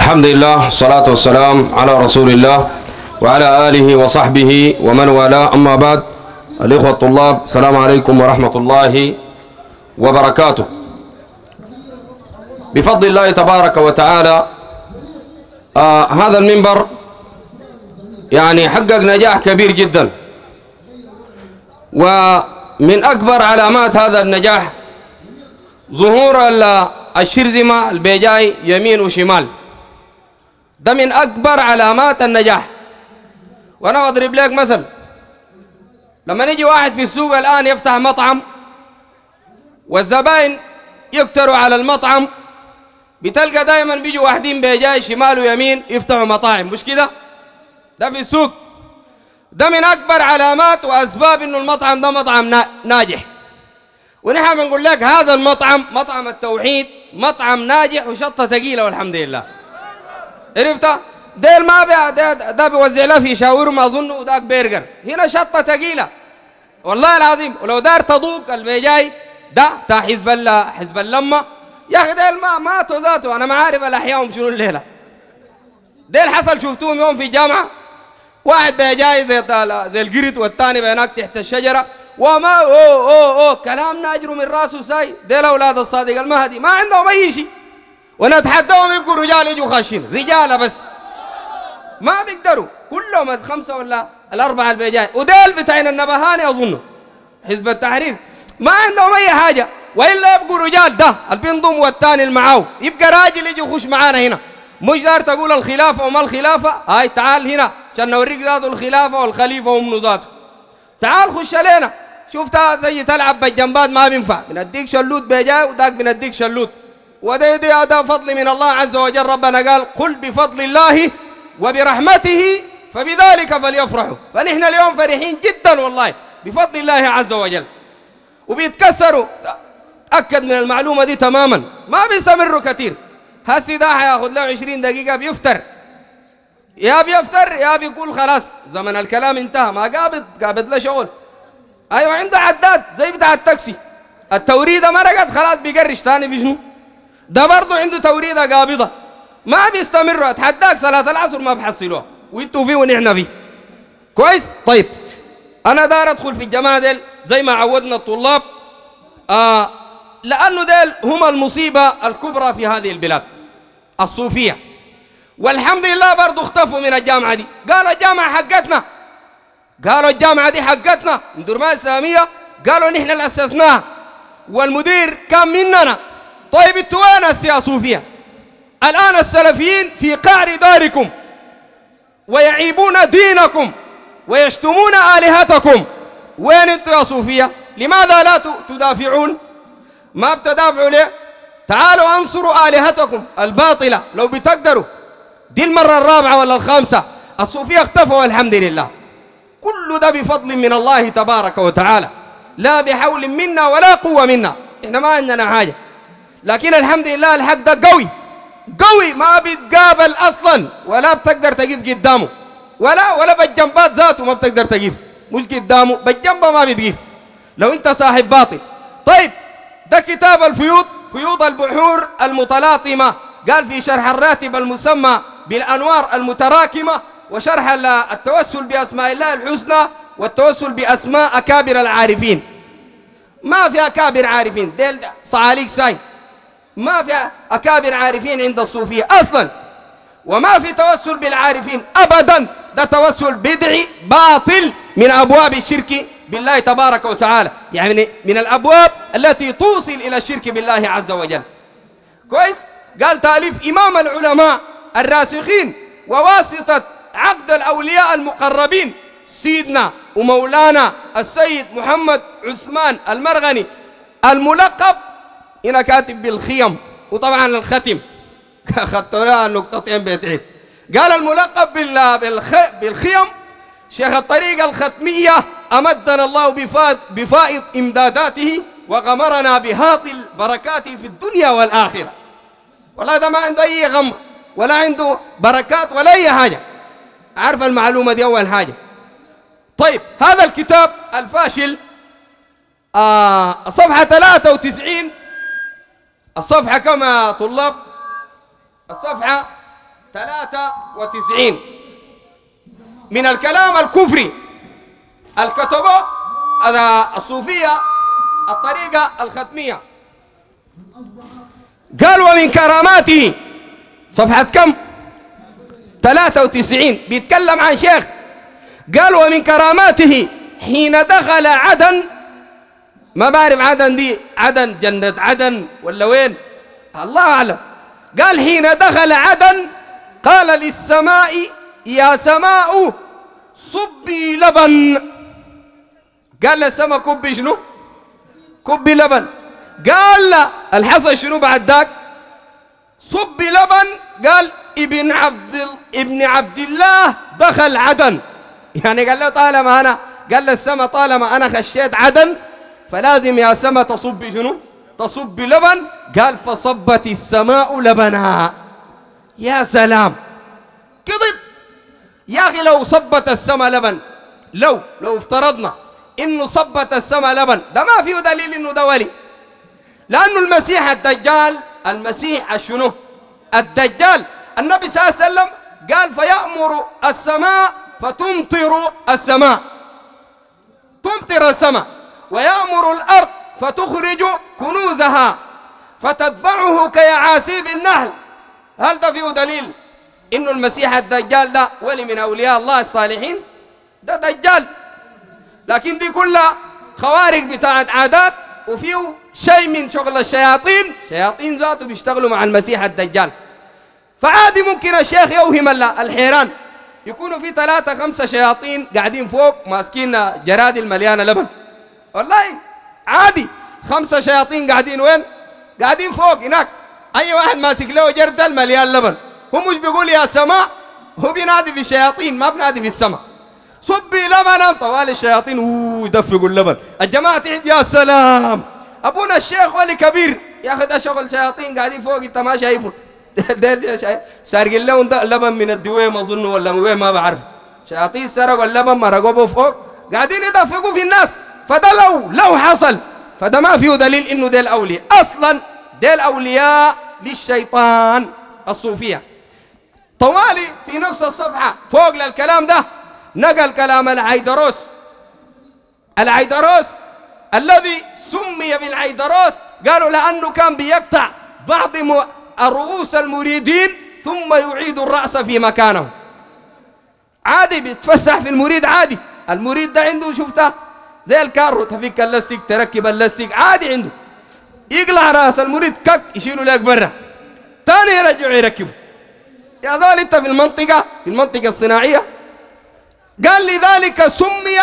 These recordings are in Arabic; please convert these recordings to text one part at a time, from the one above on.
الحمد لله والصلاة والسلام على رسول الله وعلى آله وصحبه ومن والاه. أما بعد، الإخوة الطلاب، السلام عليكم ورحمة الله وبركاته. بفضل الله تبارك وتعالى هذا المنبر يعني حقق نجاح كبير جدا، ومن أكبر علامات هذا النجاح ظهور الشرذمة البيجاي يمين وشمال. ده من أكبر علامات النجاح. وأنا أضرب لك مثل، لما نيجي واحد في السوق الآن يفتح مطعم والزبائن يكتروا على المطعم، بتلقى دائما بيجوا واحدين بيجاي شمال ويمين يفتحوا مطاعم، مش كده؟ ده في السوق. ده من أكبر علامات وأسباب إنه المطعم ده مطعم ناجح. ونحن بنقول لك هذا المطعم مطعم التوحيد مطعم ناجح وشطة ثقيلة والحمد لله. عرفت؟ ديل ما ده بيوزع له في شاورما أظن وذاك برجر، هنا شطة ثقيلة والله العظيم. ولو دار تذوق البيجاي ده بتاع حزب اللمة يا أخي، ديل ما ذاته. أنا ما عارف الأحياء شنو الليلة. ديل حصل شفتوهم يوم في الجامعة، واحد بيجاي زي القرد والثاني بيناك تحت الشجرة وما أوه كلام ناجر من راسه ساي. ديل أولاد الصادق المهدي ما عندهم أي شيء، ونتحداهم يبقوا رجال يجوا خاشين رجالة بس ما بيقدروا كلهم الخمسة ولا الأربعة البيجاي. وديل بتاعين النبهاني أظنه حزب التحرير ما عندهم أي حاجة، وإلا يبقوا رجال. ده البنضم والثاني المعاو يبقى راجل يجي يخش معانا هنا، مش دار تقول الخلافة وما الخلافة. هاي تعال هنا عشان نوريك ذاته الخلافة والخليفة ومنو ذاته. تعال خش علينا، شفتها زي تلعب بالجنبات ما بينفع، بنديك شلوت بيجاي وذاك بنديك شلوت. وده ده فضل من الله عز وجل. ربنا قال قل بفضل الله وبرحمته فبذلك فليفرحوا. فنحن اليوم فرحين جدا والله بفضل الله عز وجل، وبيتكسروا. أكد من المعلومة دي تماما، ما بيستمروا كثير. هسي ده حياخذ له 20 دقيقة بيفتر، يا بيفتر يا بيقول خلاص زمن الكلام انتهى، ما قابض له شغل. ايوه عنده عداد زي بتاع التاكسي، التوريده مرقت خلاص بيقرش ثاني في شنو. ده برضه عنده توريده قابضه ما بيستمروا. اتحداك صلاه العصر ما بحصلوها، وانتوا فيه ونحن فيه. كويس؟ طيب انا دار ادخل في الجماعه ديل زي ما عودنا الطلاب، لانه ديل هم المصيبه الكبرى في هذه البلاد الصوفيه. والحمد لله برضه اختفوا من الجامعه دي، قالوا الجامعه حقتنا، قالوا الجامعه دي حقتنا من درمان اسلاميه، قالوا نحن اللي اسسناها والمدير كان مننا. طيب انتوا وين يا صوفيه؟ الان السلفيين في قعر داركم ويعيبون دينكم ويشتمون الهتكم. وين انتوا يا صوفيه؟ لماذا لا تدافعون؟ ما بتدافعوا ليه؟ تعالوا انصروا الهتكم الباطله لو بتقدروا. دي المره الرابعه ولا الخامسه الصوفيه اختفوا والحمد لله. كل ده بفضل من الله تبارك وتعالى، لا بحول منا ولا قوه منا. احنا ما عندنا حاجه، لكن الحمد لله الحق ده قوي قوي ما بيتقابل اصلا، ولا بتقدر تقف قدامه، ولا بالجنبات ذاته ما بتقدر تقف، مش قدامه بالجنبه ما بتقف لو انت صاحب باطل. طيب ده كتاب الفيوض، فيوض البحور المتلاطمه، قال في شرح الراتب المسمى بالانوار المتراكمه، وشرح التوسل باسماء الله الحسنى والتوسل باسماء اكابر العارفين. ما في اكابر عارفين، ديل صعاليك ساي، ما في اكابر عارفين عند الصوفيه اصلا، وما في توسل بالعارفين ابدا. ده توسل بدعي باطل من ابواب الشرك بالله تبارك وتعالى، يعني من الابواب التي توصل الى الشرك بالله عز وجل. كويس؟ قال تاليف امام العلماء الراسخين وواسطه عقد الاولياء المقربين سيدنا ومولانا السيد محمد عثمان المرغني الملقب هنا كاتب بالخيم، وطبعا الختم اخذت لها النقطتين بيتعيد. قال الملقب بالخيم شيخ الطريقه الختميه امدنا الله بفائض امداداته وغمرنا بهاطل بركاته في الدنيا والاخره. والله ده ما عنده اي غم ولا عنده بركات ولا اي حاجه. عارف المعلومه دي اول حاجه. طيب هذا الكتاب الفاشل صفحه 93، الصفحه كم يا طلاب؟ الصفحه 93 من الكلام الكفري الكتبه هذا الصوفية الطريقة الختمية. قال ومن كراماته صفحة كم 93 بيتكلم عن شيخ. قال ومن كراماته حين دخل عدن، ما بعرف عدن دي عدن جنة عدن ولا وين الله أعلم. قال حين دخل عدن قال للسماء يا سماء صبي لبن. قال للسماء كبي شنو؟ كبي لبن. قال لا الحصل شنو بعد ذاك؟ صبي لبن. قال ابن عبد الله دخل عدن، يعني قال له طالما أنا، قال للسماء طالما أنا خشيت عدن فلازم يا سماء تصبي شنو؟ تصبي لبن. قال فصبت السماء لبنا. يا سلام كذب يا أخي. لو صبت السماء لبن، لو افترضنا إنه صبت السماء لبن، ده ما فيه دليل إنه ده ولي، لأنه المسيح الدجال، المسيح الشنو؟ الدجال. النبي صلى الله عليه وسلم قال فيأمر السماء فتمطر السماء، تمطر السماء، ويأمر الأرض فتخرج كنوزها فتتبعه كيعاسيب النحل. هل ده فيه دليل إنه المسيح الدجال ده ولي من أولياء الله الصالحين؟ ده دجال. لكن دي كلها خوارق بتاعت عادات، وفيه شيء من شغل الشياطين، شياطين ذاته بيشتغلوا مع المسيح الدجال. فعادي ممكن الشيخ يوهم الحيران يكونوا في 3 5 شياطين قاعدين فوق ماسكين جرادل مليانة لبن، والله عادي. 5 شياطين قاعدين وين؟ قاعدين فوق هناك، أي واحد ماسك له جردل مليان لبن. هو مش بيقول يا سماء، هو بينادي في الشياطين ما بينادي في السماء. صبي لبنا، طوال الشياطين يدفقوا اللبن. الجماعة تحت يا سلام أبونا الشيخ ولي كبير. يا أخي ده شغل شياطين قاعدين فوق أنت ما شايفه. سارقين لهم لبن من الدويم أظن ولا من وين ما بعرف. شياطين سرقوا اللبن مرقوه فوق قاعدين يدفقوا في الناس. فده لو حصل فده ما فيه دليل إنه ده الأولياء أصلا، ده الأولياء للشيطان الصوفية. طوالي في نفس الصفحة فوق للكلام ده نقل كلام العيدروس. العيدروس الذي سمي بالعيدروس قالوا لأنه كان بيقطع بعض رؤوس المريدين ثم يعيد الرأس في مكانه. عادي بيتفسح في المريد عادي. المريد ده عنده شفتها زي الكارو، تفك اللاستيك تركب اللاستيك عادي عنده. يقلع راس المريد كك يشيله لك برا، ثاني يرجع يركبه. يا ذول انت في المنطقة الصناعية. قال لذلك سمي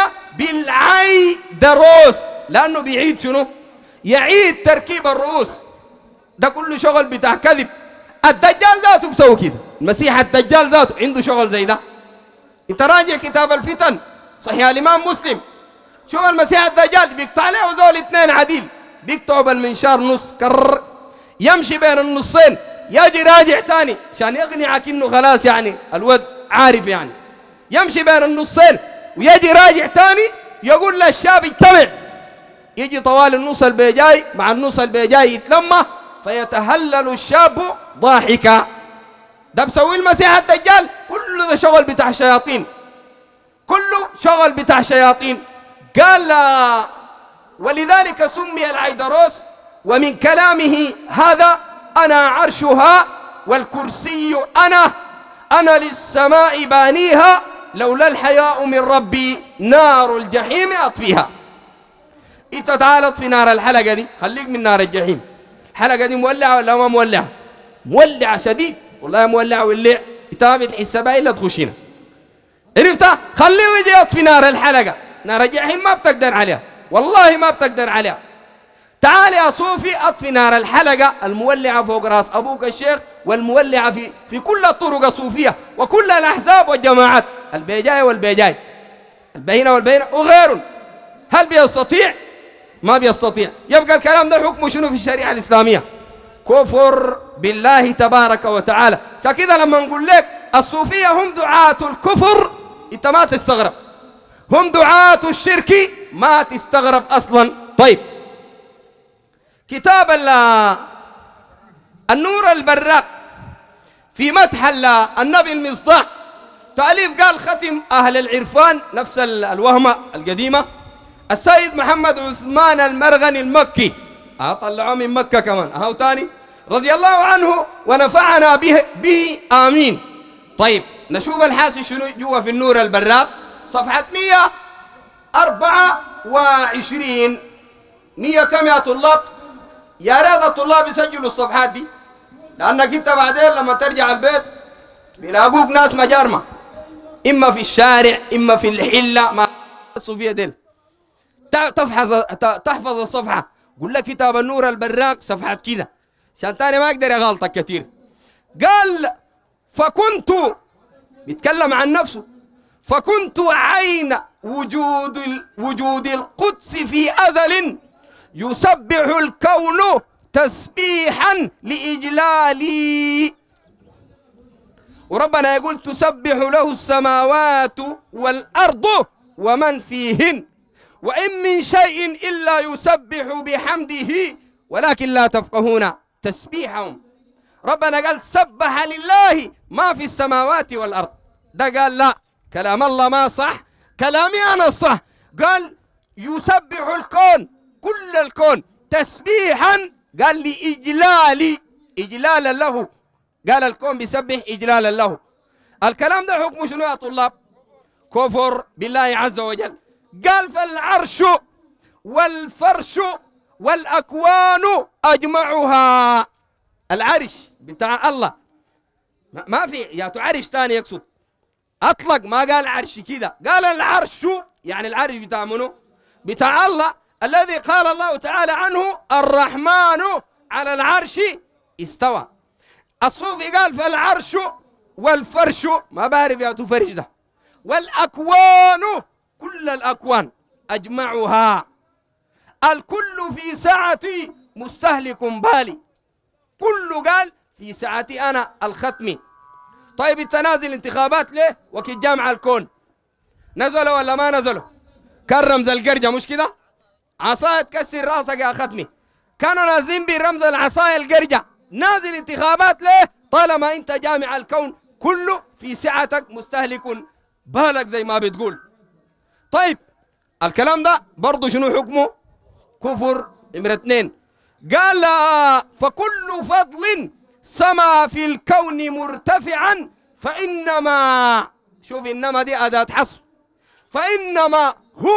بالعيدروس لأنه بيعيد شنو؟ يعيد تركيب الرؤوس. ده كله شغل بتاع كذب. الدجال ذاته بسوي كده، المسيح الدجال ذاته عنده شغل زي ده. انت راجع كتاب الفتن صحيح الإمام مسلم، شوف المسيح الدجال بيقطع له ذول 2 عديل، بيقطعوا بالمنشار نص كر، يمشي بين النصين، يجي راجع تاني عشان يقنعك انه خلاص يعني الواد عارف يعني. يمشي بين النصين ويجي راجع تاني يقول للشاب اجتمع، يجي طوال النص البيجاي مع النص البيجاي يتلمى فيتهلل الشاب ضاحكا. ده بسوي المسيح الدجال. كله ده شغل بتاع شياطين، كله شغل بتاع شياطين. قال ولذلك سمي العيدروس ومن كلامه هذا أنا عرشها والكرسي أنا للسماء بانيها لولا الحياء من ربي نار الجحيم أطفيها. انت تعال اطفي نار الحلقة دي، خليك من نار الجحيم. الحلقة دي مولعة ولا ما مولعة؟ مولعة شديد والله، مولعة ولع. انت ما بتحس بها إلا تخشينا، عرفتها؟ خليه يجي يطفي نار الحلقة. نار الجحيم ما بتقدر عليها والله، ما بتقدر عليها. تعال يا صوفي اطفي نار الحلقة المولعة فوق راس أبوك الشيخ، والمولعة في كل الطرق الصوفية وكل الأحزاب والجماعات، البيجاي والبيجاي، البينة والبينة وغيرهم. هل بيستطيع؟ ما بيستطيع. يبقى الكلام ده حكمه شنو في الشريعة الإسلامية؟ كفر بالله تبارك وتعالى. فكذا لما نقول لك الصوفية هم دعاة الكفر انت ما تستغرب، هم دعاة الشرك ما تستغرب أصلا. طيب كتاب النور البراق في مدح النبي المصداق. تأليف قال ختم أهل العرفان نفس الوهمة القديمة السيد محمد عثمان المرغني المكي، طلعوه من مكة كمان أهو تاني، رضي الله عنه ونفعنا به آمين. طيب نشوف الحاصل شنو جوا في النور البراق صفحة 124. 100 كم يا طلاب؟ يا ريت الطلاب يسجلوا الصفحات دي، لأنك أنت بعدين لما ترجع البيت بيلاقوك ناس مجارمة، إما في الشارع إما في الحلة، ما الصوفية ديل تحفظ الصفحة. قول لك كتاب النور البراق صفحة كذا عشان تاني ما أقدر أغلطك كثير. قال فكنت بيتكلم عن نفسه، فكنت عين وجود القدس في أزل يسبح الكون تسبيحا لإجلالي. وربنا يقول تسبح له السماوات والأرض ومن فيهن وإن من شيء إلا يسبح بحمده ولكن لا تفقهون تسبيحهم. ربنا قال سبح لله ما في السماوات والأرض، ده قال لا كلام الله ما صح، كلامي أنا الصح. قال يسبح الكون كل الكون تسبيحا، قال لي إجلالي إجلالا له، قال الكون بيسبح إجلالا له. الكلام ده حكمه شنو يا طلاب؟ كفر بالله عز وجل. قال فالعرش والفرش والأكوان أجمعها، العرش بتاع الله ما في يا عرش تاني يقصد، أطلق ما قال عرش كذا، قال العرش يعني العرش بتاع منو؟ بتاع الله الذي قال الله تعالى عنه الرحمن على العرش استوى. الصوفي قال فالعرش والفرش ما بعرف يا تفرش ده، والأكوان كل الأكوان أجمعها، الكل في سعتي مستهلك بالي، كل قال في سعتي أنا الختمي. طيب التنازل انتخابات ليه؟ وكي جامع الكون نزلوا ولا ما نزلوا؟ كان رمز القرجة مش كده؟ عصاية تكسر راسك يا ختمي، كانوا نازلين برمز العصاية القرجة. نازل انتخابات ليه؟ طالما انت جامع الكون كله في سعتك مستهلك بالك زي ما بتقول. طيب الكلام ده برضو شنو حكمه؟ كفر. نمرة 2 قال فكل فضل سما في الكون مرتفعا فإنما، شوف إنما دي أداة حصر، فإنما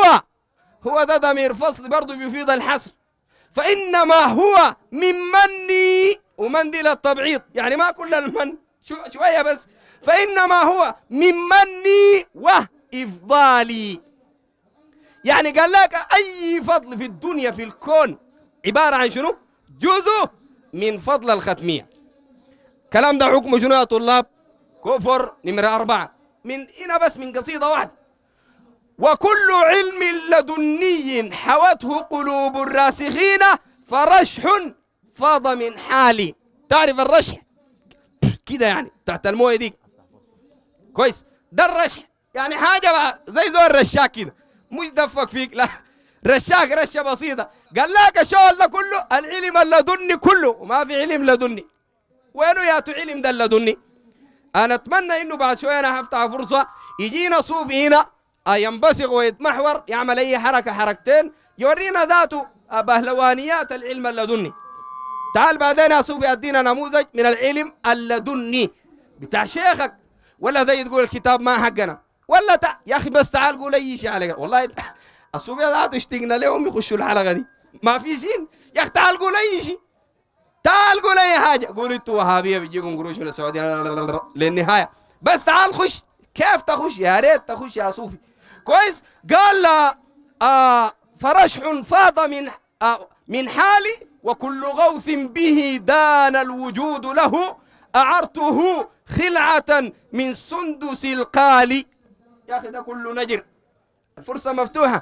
هو ده ضمير فصل برضو بيفيد الحصر، فإنما هو من مني، ومن دي للتبعيض يعني ما كل المن شوية بس، فإنما هو من مني وإفضالي. يعني قال لك أي فضل في الدنيا في الكون عبارة عن شنو؟ جزء من فضل الختمية. كلام ده حكمه شنو يا طلاب؟ كفر. نمرة 4 من هنا بس من قصيدة واحدة، وكل علم لدني حوته قلوب الراسخين فرشح فاض من حالي. تعرف الرشح كده يعني تحت المويه دي كويس، ده الرشح يعني حاجة بقى زي الرشاك كده، مش دفك فيك لا، رشاك رشة بسيطة. قال لك الشغل ده كله العلم اللدني كله، وما في علم لدني. وينو يا علم ده اللدني؟ أنا أتمنى إنه بعد شوية أنا هفتح فرصة يجينا صوفي هنا ينبسط ويتمحور يعمل أي حركة حركتين يورينا ذاته بهلوانيات العلم اللدني. تعال بعدين يا صوفي أدينا نموذج من العلم اللدني بتاع شيخك، ولا زي تقول الكتاب ما حقنا، ولا يا أخي بس تعال قول أي شيء عليك. والله الصوفية ذاته اشتقنا لهم يخشوا الحلقة دي ما في زين. يا أخي تعال قول أي شيء، تعال قول أي حاجة، قول أنتوا وهابية بيجيكم قروش من السعودية للنهاية، بس تعال خش. كيف تخش؟ يا ريت تخش يا صوفي كويس. قال فرشح فاض من حالي وكل غوث به دان الوجود له أعرته خلعة من سندس القالي. يا أخي ده كله نجر. الفرصة مفتوحة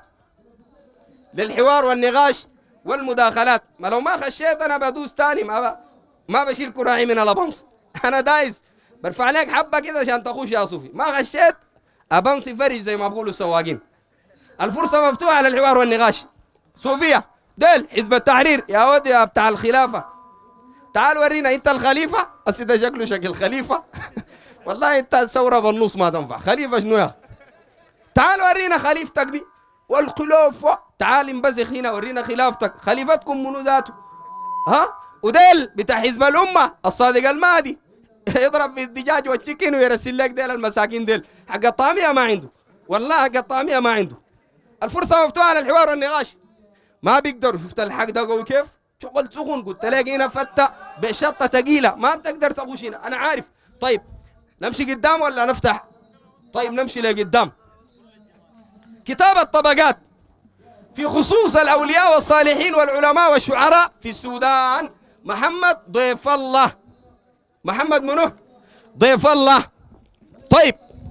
للحوار والنقاش والمداخلات، ما لو ما خشيت أنا بدوس تاني ما بشيل كراعي من الأبنص، أنا دايس برفع لك حبة كده عشان تخش يا صوفي، ما خشيت أبنصي فرج زي ما بقولوا السواقين. الفرصة مفتوحة للحوار والنقاش. صوفية ديل حزب التحرير يا ود يا بتاع الخلافة، تعال ورينا انت الخليفة. ده شكله شكل خليفة. والله انت الثورة بالنص ما تنفع. خليفة شنو يا؟ تعال ورينا خليفتك دي والخلافة. تعال انبزخ هنا ورينا خلافتك. خليفتكم منو ذاته؟ ها؟ وديل بتاع حزب الأمة الصادق المهدي يضرب في الدجاج والتشيكن ويرسل لك ديل المساكين ديل. حق الطعمية ما عنده. والله حق الطعمية ما عنده. الفرصة مفتوحة للحوار والنقاش. ما بيقدروا. شفت الحق ده قوي كيف؟ شغل سخن. قلت لك هنا فتة بشطة ثقيلة ما بتقدر تغوش هنا. أنا عارف. طيب نمشي قدام ولا نفتح؟ طيب نمشي لقدام. كتاب الطبقات في خصوص الأولياء والصالحين والعلماء والشعراء في السودان. محمد ضيف الله. محمد منو؟ ضيف الله. طيب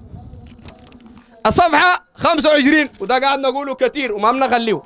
الصفحة 25 وده قاعد نقوله كثير وما بنخليه.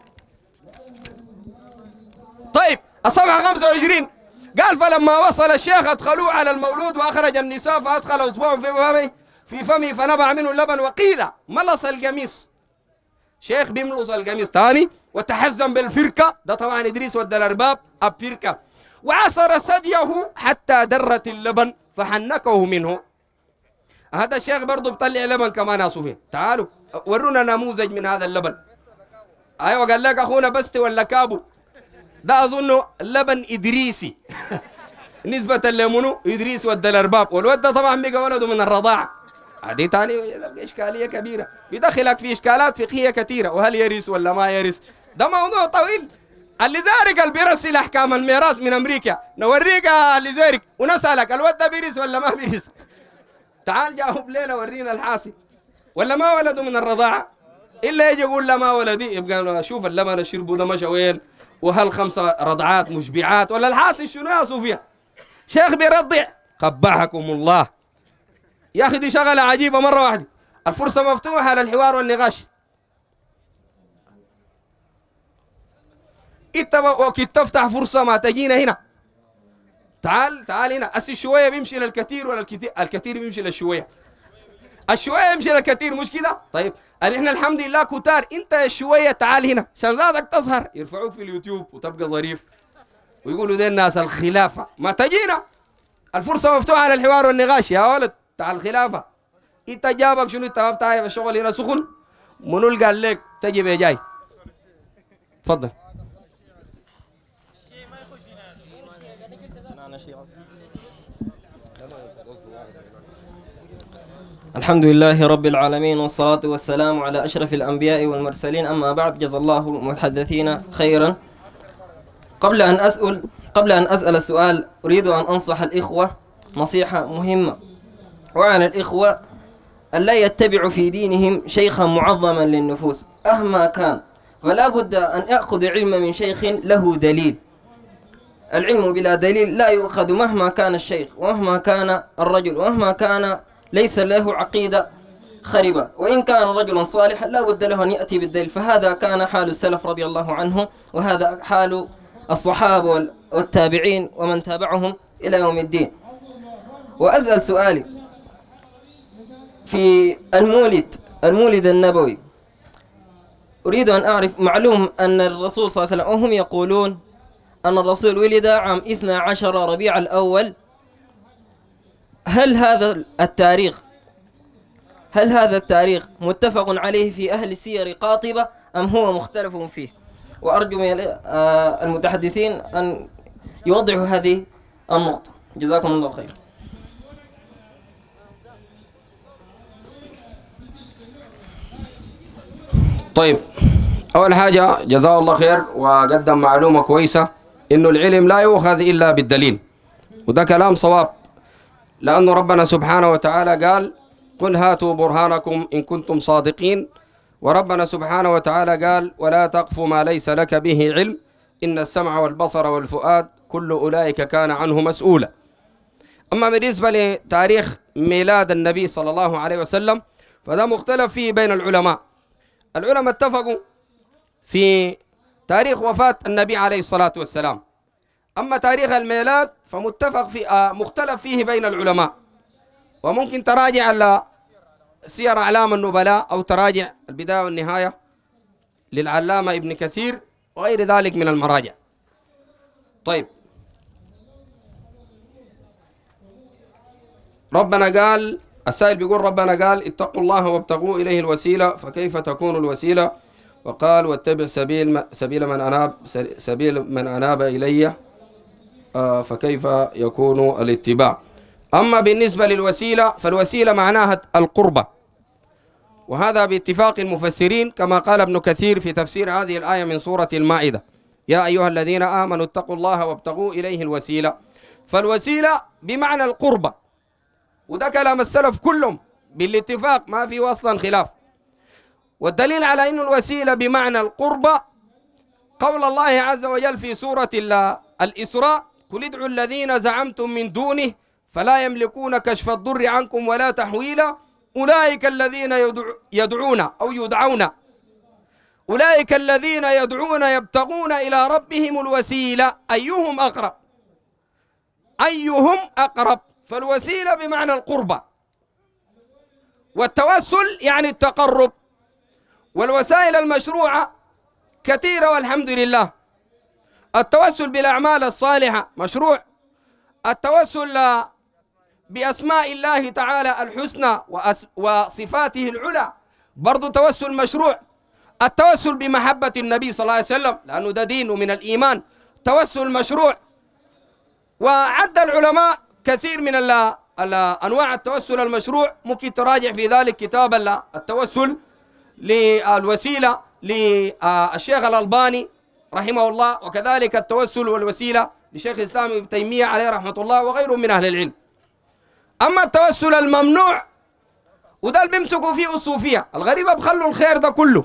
طيب الصفحة 25 قال فلما وصل الشيخ أدخلوه على المولود وأخرج النساء فأدخل أصبعه في فمه فنبع منه اللبن وقيل ملص القميص. شيخ بيملص القميص ثاني وتحزم بالفركة. ده طبعا إدريس ودى الأرباب الفركة. وعصر ثديه حتى درت اللبن فحنكه منه. هذا الشيخ برضه بيطلع لبن كمان يا صوفي. تعالوا ورونا نموذج من هذا اللبن. ايوه قال لك اخونا بستي ولا كابو. ده اظنه لبن ادريسي. نسبة لمنو؟ ادريس ودى الارباب. والود ده طبعا بقى ولده من الرضاعة. هذه ثاني اشكالية كبيرة يدخلك في اشكالات فقهية كثيرة. وهل يرث ولا ما يرث؟ ده موضوع طويل. اللي ذارك اللي بيرسل احكام الميراث من امريكا نوريك اللي ذارك ونسالك الود ده بيرث ولا ما بيرث. تعال جاوب لنا ورينا الحاصل. ولا ما ولده من الرضاعة؟ الا يجي يقول لا ما ولدي. يبقى شوف اللبن الشربو ده مشى وين؟ وهل 5 رضعات مشبعات ولا الحاصل شنو يا صوفيا؟ شيخ بيرضع. قبحكم الله يا اخي. دي شغله عجيبه مره واحده. الفرصه مفتوحه للحوار والنقاش. انت وقت تفتح فرصه ما تجينا هنا. تعال هنا. الشويه بيمشي للكثير ولا الكثير بيمشي للشويه؟ الشويه يمشي للكثير مش كده؟ طيب احنا الحمد لله كتار. انت الشويه تعال هنا عشان ذاتك تظهر. يرفعوك في اليوتيوب وتبقى ظريف ويقولوا دي الناس الخلافه. ما تجينا. الفرصه مفتوحه للحوار والنقاش يا ولد. تعال الخلافه. انت جابك شنو؟ انت ما بتعرف الشغل هنا سخن. منو اللي قال لك تجي بجاي؟ تفضل. الحمد لله رب العالمين والصلاة والسلام على أشرف الأنبياء والمرسلين. أما بعد، جزا الله المتحدثين خيرا. قبل أن أسأل السؤال أريد أن أنصح الإخوة نصيحة مهمة. وعلى الإخوة أن لا يتبعوا في دينهم شيخا معظما للنفوس مهما كان. فلا بد أن يأخذ علم من شيخ له دليل. العلم بلا دليل لا يؤخذ مهما كان الشيخ ومهما كان الرجل ومهما كان ليس له عقيدة خربة. وإن كان رجلا صالحا لا بد له أن يأتي بالدليل. فهذا كان حال السلف رضي الله عنهم، وهذا حال الصحابة والتابعين ومن تابعهم إلى يوم الدين. وأسأل سؤالي في المولد النبوي. أريد أن أعرف، معلوم أن الرسول صلى الله عليه وسلم وهم يقولون أن الرسول ولد عام 12 ربيع الأول. هل هذا التاريخ متفق عليه في أهل السير قاطبة أم هو مختلف فيه؟ وأرجو من المتحدثين أن يوضحوا هذه النقطة. جزاكم الله خير. طيب أول حاجة جزاه الله خير وقدم معلومة كويسة إنه العلم لا يؤخذ إلا بالدليل. وده كلام صواب، لأن ربنا سبحانه وتعالى قال قل هاتوا برهانكم إن كنتم صادقين. وربنا سبحانه وتعالى قال ولا تقف ما ليس لك به علم إن السمع والبصر والفؤاد كل أولئك كان عنه مسؤولا. أما بالنسبة لتاريخ ميلاد النبي صلى الله عليه وسلم فده مختلف فيه بين العلماء. العلماء اتفقوا في تاريخ وفاة النبي عليه الصلاة والسلام. أما تاريخ الميلاد مختلف فيه بين العلماء. وممكن تراجع على سير أعلام النبلاء أو تراجع البداية والنهاية للعلامة ابن كثير وغير ذلك من المراجع. طيب ربنا قال، السائل بيقول ربنا قال اتقوا الله وابتغوا إليه الوسيلة، فكيف تكون الوسيلة؟ وقال واتبع سبيل من أناب إلي، فكيف يكون الاتباع؟ أما بالنسبة للوسيلة فالوسيلة معناها القربة، وهذا باتفاق المفسرين كما قال ابن كثير في تفسير هذه الآية من سورة المائدة: يا أيها الذين آمنوا اتقوا الله وابتغوا إليه الوسيلة. فالوسيلة بمعنى القربة، وده كلام السلف كلهم بالاتفاق، ما في أصلا خلاف. والدليل على أن الوسيلة بمعنى القربة قول الله عز وجل في سورة الإسراء: قل ادعوا الذين زعمتم من دونه فلا يملكون كشف الضر عنكم ولا تحويلا أولئك الذين يدعون يبتغون إلى ربهم الوسيلة أيهم أقرب. فالوسيلة بمعنى القربة، والتوسل يعني التقرب. والوسائل المشروعة كثيرة والحمد لله. التوسل بالأعمال الصالحة مشروع، التوسل بأسماء الله تعالى الحسنى وصفاته العلى برضو توسل مشروع، التوسل بمحبة النبي صلى الله عليه وسلم لأنه ده دين من الإيمان توسل مشروع. وعد العلماء كثير من أنواع التوسل المشروع، ممكن تراجع في ذلك كتاب التوسل للوسيلة للشيخ الألباني رحمه الله، وكذلك التوسل والوسيلة لشيخ الإسلام ابن تيمية عليه رحمة الله وغيرهم من أهل العلم. أما التوسل الممنوع وده اللي بيمسكوا فيه الصوفية الغريبة، بخلوا الخير ده كله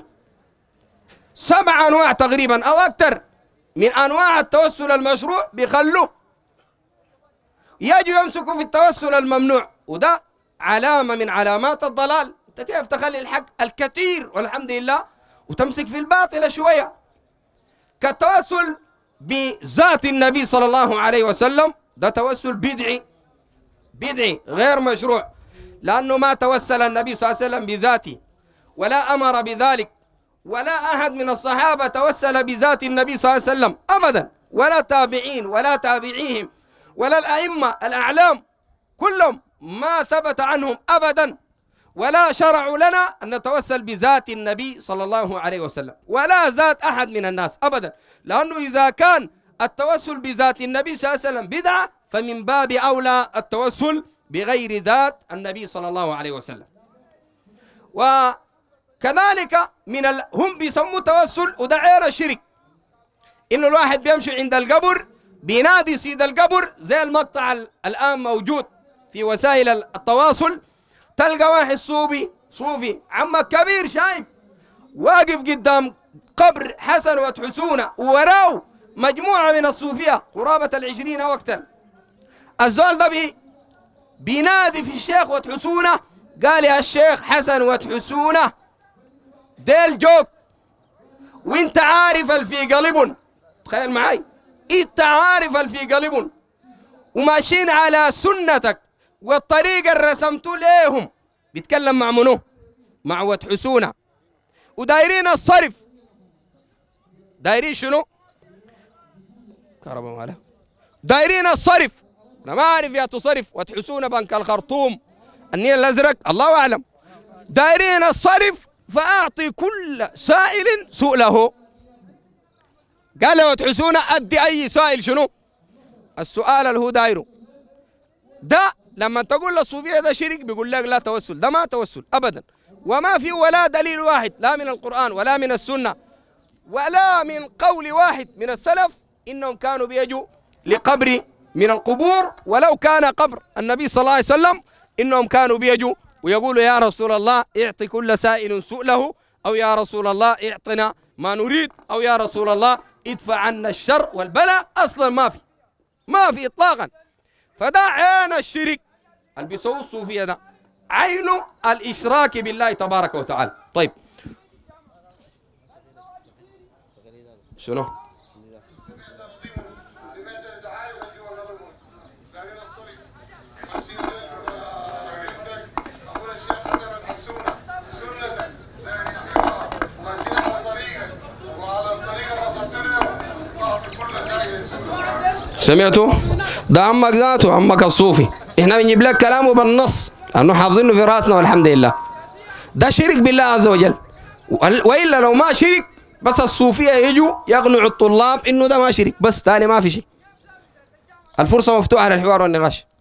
7 أنواع تقريبا أو أكثر من أنواع التوسل المشروع بيخلوا، يجوا يمسكوا في التوسل الممنوع، وده علامة من علامات الضلال. أنت كيف تخلي الحق الكثير والحمد لله وتمسك في الباطل شوية؟ كالتوسل بذات النبي صلى الله عليه وسلم، ده توسل بدعي غير مشروع، لأنه ما توسل النبي صلى الله عليه وسلم بذاته ولا أمر بذلك، ولا أحد من الصحابة توسل بذات النبي صلى الله عليه وسلم أبدا، ولا تابعين ولا تابعيهم ولا الأئمة الأعلام كلهم ما ثبت عنهم أبدا، ولا شرعوا لنا أن نتوسل بذات النبي صلى الله عليه وسلم ولا ذات أحد من الناس أبدا، لأنه إذا كان التوسل بذات النبي صلى الله عليه وسلم بدعة فمن باب أولى التوسل بغير ذات النبي صلى الله عليه وسلم. وكذلك هم بيسموا توسل وده غير الشرك، إنه الواحد بيمشي عند القبر بينادي سيد القبر، زي المقطع الآن موجود في وسائل التواصل، تلقى واحد صوفي عمك كبير شايب واقف قدام قبر حسن وتحسونه ووراه مجموعة من الصوفية قرابة 20 أو أكثر. الزول ده بينادي في الشيخ وتحسونه، قال يا الشيخ حسن وتحسونه ديل جوك، وانت عارف الفي قلبهم. تخيل معي، انت عارف الفي قلبهم وماشيين على سنتك والطريقة اللي رسمتوا ليهم. بيتكلم مع منو؟ مع وتحسونه، ودايرين الصرف. دايرين شنو؟ كهرباء ماله؟ دايرين الصرف. أنا ما أعرف يا تصرف وتحسون بنك الخرطوم النيل الأزرق الله أعلم. دايرين الصرف، فأعطي كل سائل سؤله. قال وتحسون أدي أي سائل شنو؟ السؤال اللي هو دايره. ده لما تقول للصوفية ده شرك بيقول لك لا توسل، ده ما توسل أبدا، وما في ولا دليل واحد لا من القرآن ولا من السنة ولا من قول واحد من السلف إنهم كانوا بيجوا لقبر من القبور، ولو كان قبر النبي صلى الله عليه وسلم إنهم كانوا بيجوا ويقولوا يا رسول الله اعطي كل سائل سؤله، أو يا رسول الله اعطنا ما نريد، أو يا رسول الله ادفع عنا الشر والبلاء. أصلا ما في إطلاقا. فده عين الشرك اللي بيسووا الصوفية، ده عين الإشراك بالله تبارك وتعالى. طيب شنو؟ سمعتوا؟ ده عمك ذاته، عمك الصوفي احنا بنجيب لك كلامه بالنص لانه حافظينه في راسنا والحمد لله. ده شرك بالله عز وجل. والا لو ما شرك بس الصوفيه يجوا يقنعوا الطلاب انه ده ما شرك بس، تاني ما في شيء. الفرصه مفتوحه للحوار والنقاش.